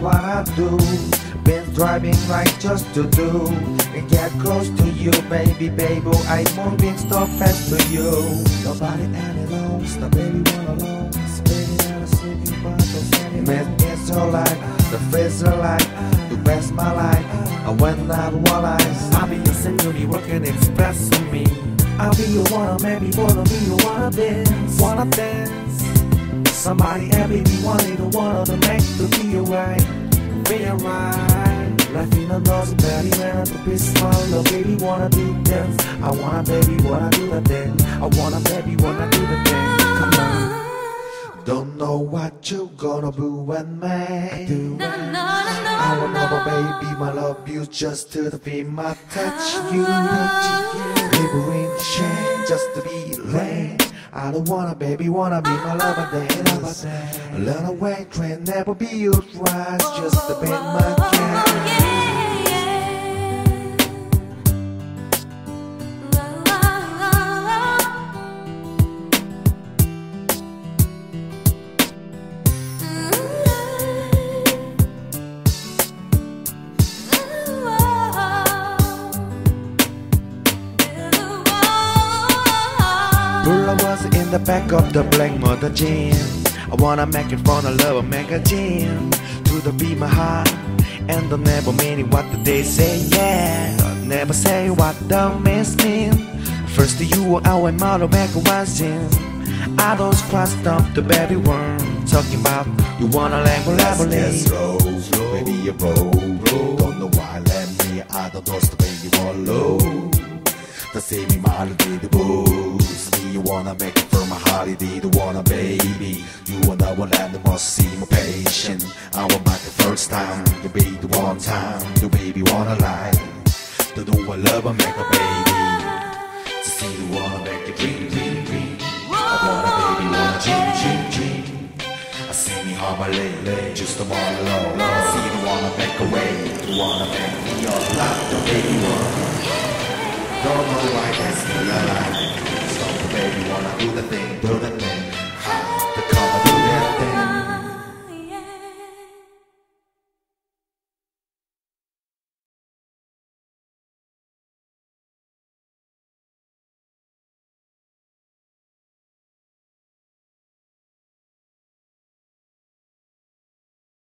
what I do. Been driving right just to do and get close to you, baby, baby. I'm moving so fast to you. Nobody any loans, the baby one alone. Spinning out a city, but don't man, it's your life, the face of life, the best my life. And when I realize I'll be your singer, you working express to me. I'll be your wanna, maybe wanna be your wanna dance, wanna dance. Somebody every be wanting to wanna to make to be alright, be alright. Life in a lost baby, man, to be small, little baby wanna do dance. I wanna baby wanna do the thing. I wanna baby wanna do the thing. Come on. don't know what you gonna do when me do it. I I will never, baby, my love you just to the feel my touch you. Baby, we in the shame just to be lame. I don't wanna, baby, wanna be my lover, day. Learn away, train, never be your rise, just to be my game. Pull was in the back of the black motor gym. I wanna make it for the love magazine. To the beat my heart and don't never mean what they say, yeah. Never say what the miss mean. First you I went out of magazine. I don't cross up the baby worm. Talking about you wanna level Yes, slow, baby, you roll. Don't know why, let me, I don't know the way you want low. The same melody, the boost. Me, you wanna make it for my holiday, the wanna baby. You and I will let the must see my patient. I want back the first time, the baby the one time, the baby wanna lie. The do I love I make a baby. To see the wanna make it dream, dream, dream. I wanna baby, wanna dream, dream, dream. I see me how my lay, just a one alone. I see the wanna make a way, the wanna make me your love, the baby one. Don't know why that's me alive. So the baby wanna do the thing.